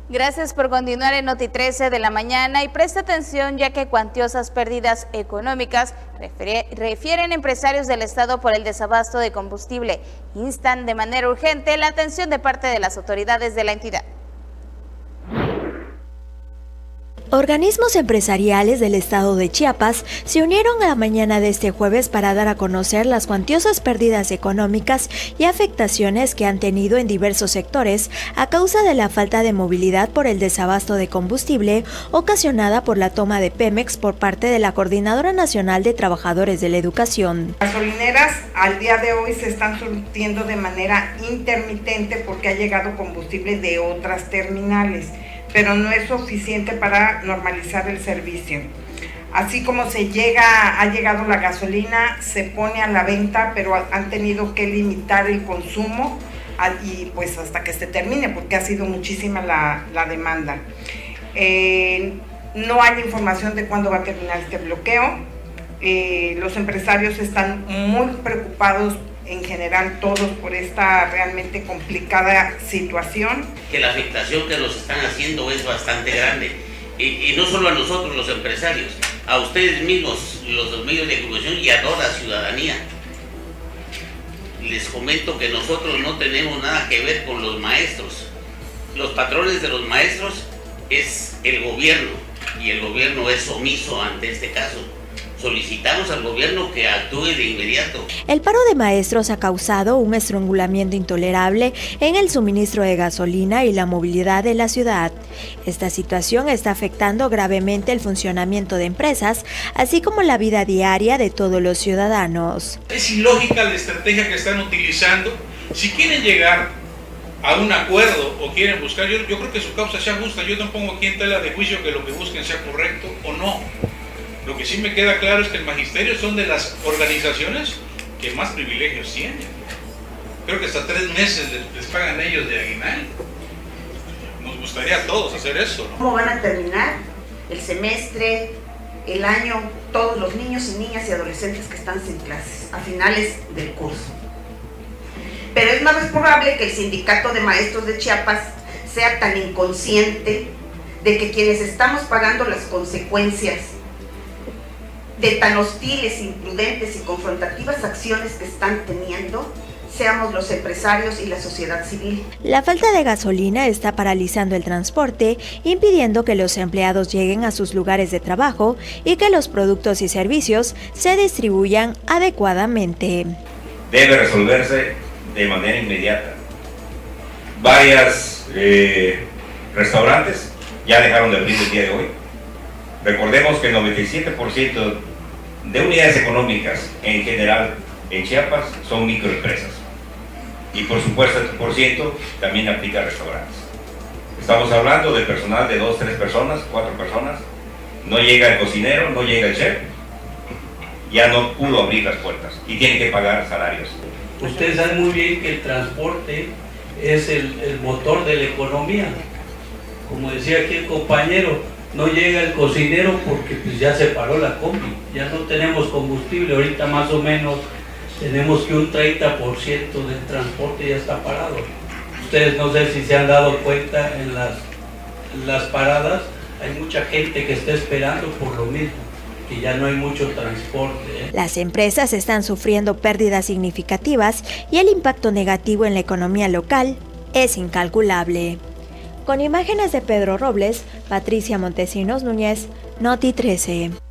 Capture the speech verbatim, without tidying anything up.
Gracias por continuar en Noti trece de la mañana y presta atención ya que cuantiosas pérdidas económicas refieren empresarios del Estado por el desabasto de combustible. Instan de manera urgente la atención de parte de las autoridades de la entidad. Organismos empresariales del estado de Chiapas se unieron a la mañana de este jueves para dar a conocer las cuantiosas pérdidas económicas y afectaciones que han tenido en diversos sectores a causa de la falta de movilidad por el desabasto de combustible ocasionada por la toma de Pemex por parte de la Coordinadora Nacional de Trabajadores de la Educación. Las gasolineras al día de hoy se están surtiendo de manera intermitente porque ha llegado combustible de otras terminales, pero no es suficiente para normalizar el servicio. Así como se llega, ha llegado la gasolina, se pone a la venta, pero han tenido que limitar el consumo y pues hasta que se termine, porque ha sido muchísima la, la demanda. Eh, no hay información de cuándo va a terminar este bloqueo. Eh, los empresarios están muy preocupados en general todos por esta realmente complicada situación. Que la afectación que nos están haciendo es bastante grande, y, y no solo a nosotros los empresarios, a ustedes mismos, los medios de comunicación y a toda la ciudadanía. Les comento que nosotros no tenemos nada que ver con los maestros. Los patrones de los maestros es el gobierno, y el gobierno es omiso ante este caso. Solicitamos al gobierno que actúe de inmediato. El paro de maestros ha causado un estrangulamiento intolerable en el suministro de gasolina y la movilidad de la ciudad. Esta situación está afectando gravemente el funcionamiento de empresas, así como la vida diaria de todos los ciudadanos. Es ilógica la estrategia que están utilizando. Si quieren llegar a un acuerdo o quieren buscar, yo, yo creo que su causa sea justa. Yo no pongo aquí en tela de juicio que lo que busquen sea correcto o no. Lo que sí me queda claro es que el magisterio son de las organizaciones que más privilegios tienen. Creo que hasta tres meses les, les pagan ellos de aguinaldo. Nos gustaría a todos hacer eso, ¿no? ¿Cómo van a terminar el semestre, el año, todos los niños y niñas y adolescentes que están sin clases a finales del curso? Pero es más probable que el sindicato de maestros de Chiapas sea tan inconsciente de que quienes estamos pagando las consecuencias de tan hostiles, imprudentes y confrontativas acciones que están teniendo, seamos los empresarios y la sociedad civil. La falta de gasolina está paralizando el transporte, impidiendo que los empleados lleguen a sus lugares de trabajo y que los productos y servicios se distribuyan adecuadamente. Debe resolverse de manera inmediata. Varios eh, restaurantes ya dejaron de abrir el día de hoy. Recordemos que el noventa y siete por ciento de unidades económicas en general en Chiapas son microempresas, y por supuesto este por ciento también aplica a restaurantes. Estamos hablando de personal de dos, tres personas, cuatro personas. No llega el cocinero, no llega el chef, ya no pudo abrir las puertas y tiene que pagar salarios. Ustedes saben muy bien que el transporte es el, el motor de la economía. Como decía aquí el compañero, no llega el cocinero porque pues ya se paró la combi, ya no tenemos combustible. Ahorita más o menos tenemos que un treinta por ciento del transporte ya está parado. Ustedes no sé si se han dado cuenta en las, en las paradas, hay mucha gente que está esperando por lo mismo, que ya no hay mucho transporte, ¿eh? Las empresas están sufriendo pérdidas significativas y el impacto negativo en la economía local es incalculable. Con imágenes de Pedro Robles, Patricia Montesinos Núñez, Noti trece.